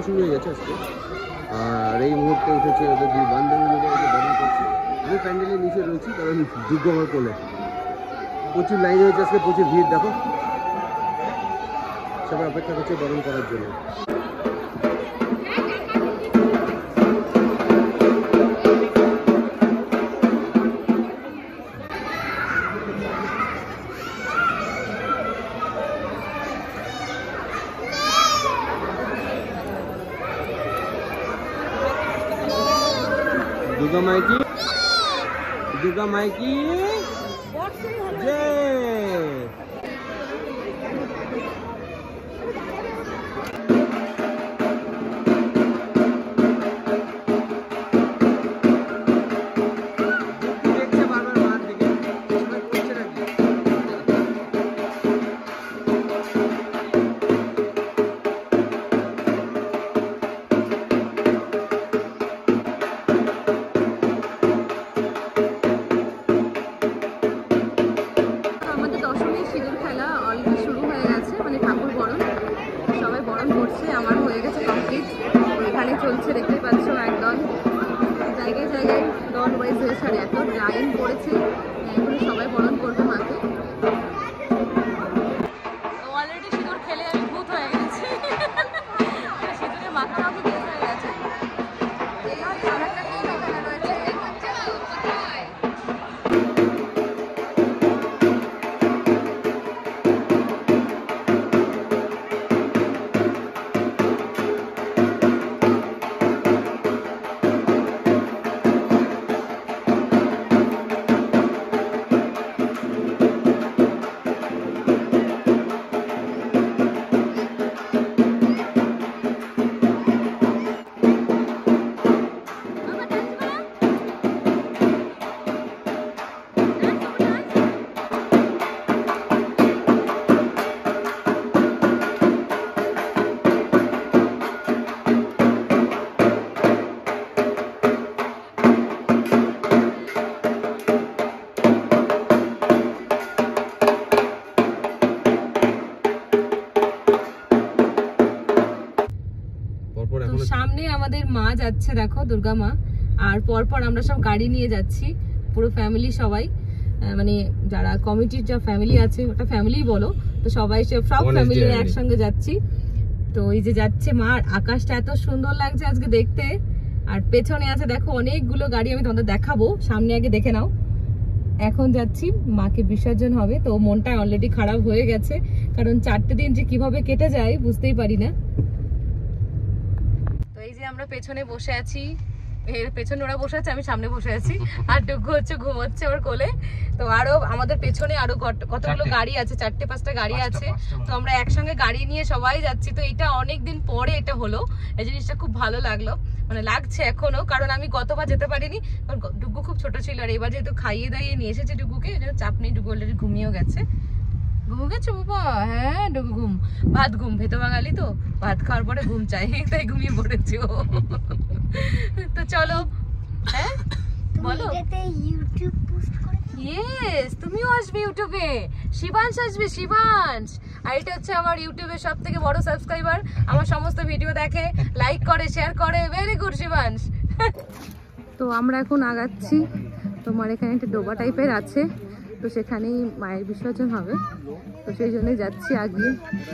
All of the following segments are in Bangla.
শুরু হয়ে গেছে আজকে। আর এই মুহূর্তে উঠেছে ওদের দুই বান্ধবী মিলে বরণ করছে। আমি প্যান্ডেলের নিচে রয়েছি কারণ যোগ্য আমার কোলে। প্রচুর লাইন হয়েছে আজকে, প্রচুর ভিড়। দেখো সবাই অপেক্ষা করছে বরণ করার জন্য। दुर्गा माई की जय। চলছে দেখতে পাচ্ছ একদম জায়গায় জায়গায় দল ওয়াইজ হয়েছে আর এত লাইন পড়েছে। এগুলো সবাই বরণ করবে মাকে। অলরেডি সিঁদুর খেলে আমি ভূত হয়ে গেছি, সিঁদুরে মাথা মাখি ভূত হয়ে গেছে। সামনে আমাদের মা যাচ্ছে, দেখো দুর্গা মা। আর পরপর আমরা সব গাড়ি নিয়ে যাচ্ছি, পুরো ফ্যামিলি সবাই, মানে যারা কমিটির যা ফ্যামিলি আছে ওটা ফ্যামিলি বলো, তো সবাই সব ফ্যামিলি একসঙ্গে যাচ্ছি। তো এই যে যাচ্ছে মা, আকাশটা এত সুন্দর লাগছে আজকে দেখতে। আর পেছনে আছে দেখো অনেকগুলো গাড়ি, আমি তোমাদের দেখাবো, সামনে আগে দেখে নাও। এখন যাচ্ছি, মাকে বিসর্জন হবে। তো মনটা অলরেডি খারাপ হয়ে গেছে, কারণ 4টে দিন যে কিভাবে কেটে যায় বুঝতেই পারি না। তো এই যে আমরা পেছনে বসে আছি, এর পেছনে ওরা বসে আছে, আমি সামনে বসে আছি, আর ডুগ্গু হচ্ছে ঘুমোচ্ছে ওর কোলে। তো আরো আমাদের পেছনে আরো কতগুলো গাড়ি আছে, 4-5টা গাড়ি আছে। তো আমরা একসঙ্গে গাড়ি নিয়ে সবাই যাচ্ছি। তো এটা অনেকদিন পরে এটা হলো, এই জিনিসটা খুব ভালো লাগলো, মানে লাগছে এখনো, কারণ আমি গতবার যেতে পারিনি, কারণ ডুগ্গু খুব ছোট ছিল। আর এবার যেহেতু খাইয়ে দাইয়ে নিয়ে এসেছে ডুগ্গুকে, চাপ নেই, ডুগ্গু অলরেডি ঘুমিয়েও গেছে। ঘুম গেছে বাবা? হ্যাঁ ডুগু ঘুম, ভাত ঘুম, ভেতো বাঙালি তো ভাত খাওয়ার পরে ঘুম চাই, তাই ঘুমিয়ে পড়েছি ও। তো চলো, হ্যাঁ বলো। ইয়েস, তুমিও আসবে ইউটিউবে, শিবাংশ আসবে, শিবাংশ। আর এটা হচ্ছে আমার ইউটিউবের সব থেকে বড় সাবস্ক্রাইবার, আমার সমস্ত ভিডিও দেখে, লাইক করে, শেয়ার করে। Very good Shivansh. তো আমরা এখন আগাচ্ছি, তোমার এখানে একটা ডোবা টাইপের আছে, তো সেখানেই মায়ের বিসর্জন হবে, তো সেই জন্যই যাচ্ছি আগে।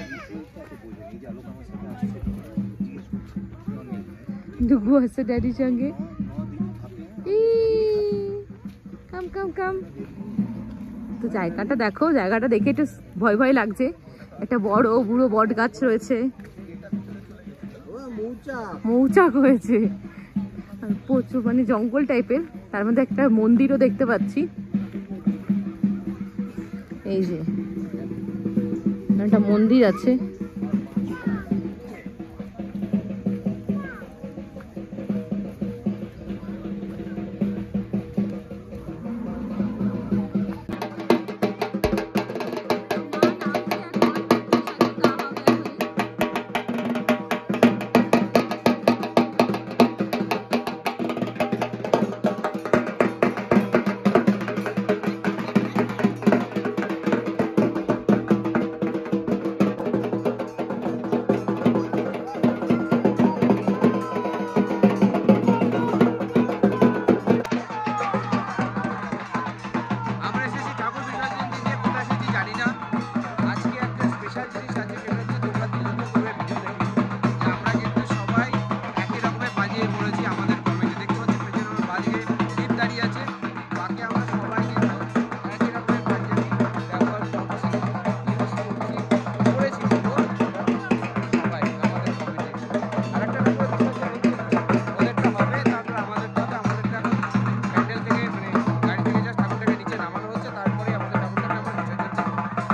ডুগু আছে ড্যাডির সঙ্গে, কাম কাম কাম। তো জায়গাটা দেখো, জায়গাটা দেখে একটু ভয় ভয় লাগছে। একটা বড় বুড়ো বট গাছ রয়েছে, মৌচাক হয়েছে, আর প্রচুর মানে জঙ্গল টাইপের। তার মধ্যে একটা মন্দিরও দেখতে পাচ্ছি, এই যে একটা মন্দির আছে। দাঁড়িয়ে আছে, বাকি আমরা সবাই একই রকমের পাঞ্জাবি ব্যবহার করছি, করেছি সবাই আমাদের কমিটি। আরেকটা ব্যাপার ওদেরটা হবে, তারপর আমাদেরটা হবে। আমাদেরটা এখন প্যান্ডেল থেকে মানে গাড়ি থেকে জাস্ট ঠাকুরটাকে নিচে নামানো হচ্ছে, তারপরে আমাদের ঠাকুরটাকে আমরা বিসর্জন দেব।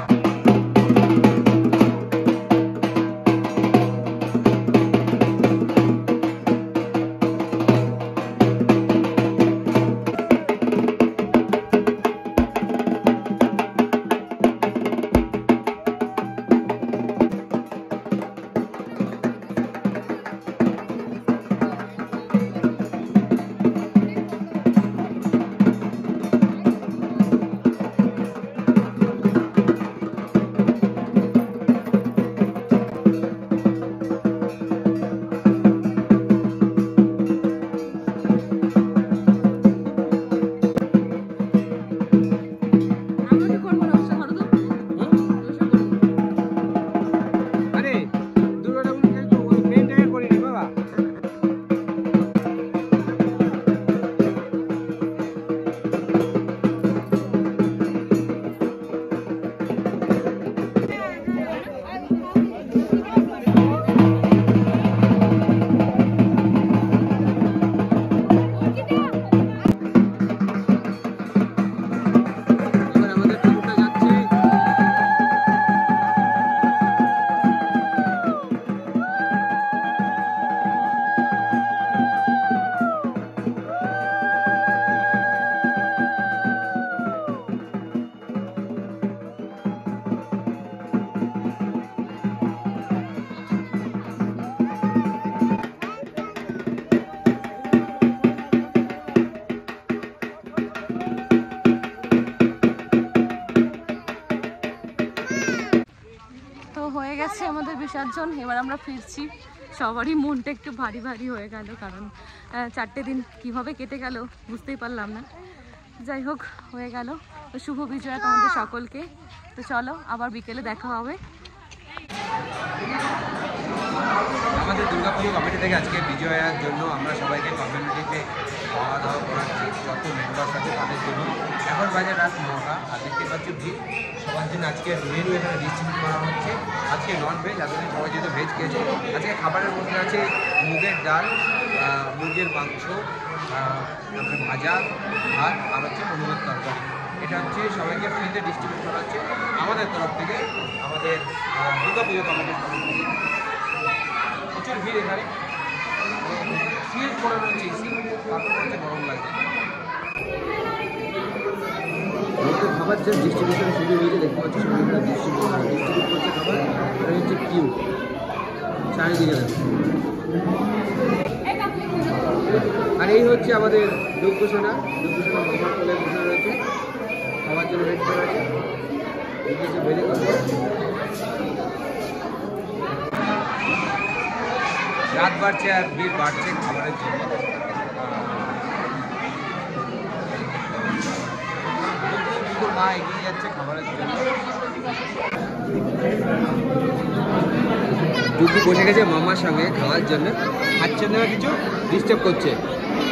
হয়ে গেছে আমাদের বিসর্জন, এবার আমরা ফিরছি। সবারই মনটা একটু ভারী ভারী হয়ে গেল, কারণ 4টে দিন কিভাবে কেটে গেল বুঝতেই পারলাম না। যাই হোক, হয়ে গেল। তো শুভ বিজয়া তোমাদের সকলকে। তো চলো, আবার বিকেলে দেখা হবে। আমাদের দুর্গাপুজো কমিটি থেকে আজকে বিজয়ার জন্য আমরা সবাইকে কমিউনিটিতে খাওয়া দাওয়া করাচ্ছি, যত মেম্বার্স আছে তাদের জন্য। এখন বাজে রাত 9টা, আর দেখতে পাচ্ছি ভিড় সবার জন্য আজকে মেনু এখানে ডিস্ট্রিবিউট করা হচ্ছে। আজকে নন ভেজ, এতদিন সবাই যেহেতু ভেজ খেয়েছে। আজকে খাবারের মধ্যে আছে মুগের ডাল, মুরগির মাংস, তারপরে ভাজা, ভাত, আর হচ্ছে মনোরথ তরকারি। এটা হচ্ছে সবাইকে ফ্রিতে ডিস্ট্রিবিউট করা হচ্ছে আমাদের তরফ থেকে, আমাদের দুর্গাপুজো কমিটির তরফ থেকে। প্রচুর ভিড় এখানে, ফিল করে রয়েছে এসি, তারপর হচ্ছে গরম লাগছে। খাবার যে ডিস্ট্রিবিউশন শুরু হয়েছে, দেখতে পাচ্ছি সবাই ডিস্ট্রিবিউট করছে খাবার। এটা হচ্ছে কিউ চারিদিকে। আর এই হচ্ছে আমাদের লোকসোনা মামার কোলে বসে রয়েছে, খাবার জন্য ওয়েট করে আছে। বেড়ে রাত বাড়ছে আর ভিড় বাড়ছে খাবারের জন্য। মা এগিয়ে যাচ্ছে খাবারের জন্য। দুধু বসে গেছে মামার সঙ্গে খাওয়ার জন্য, খাচ্ছে না কিছু ডিস্টার্ব করছে।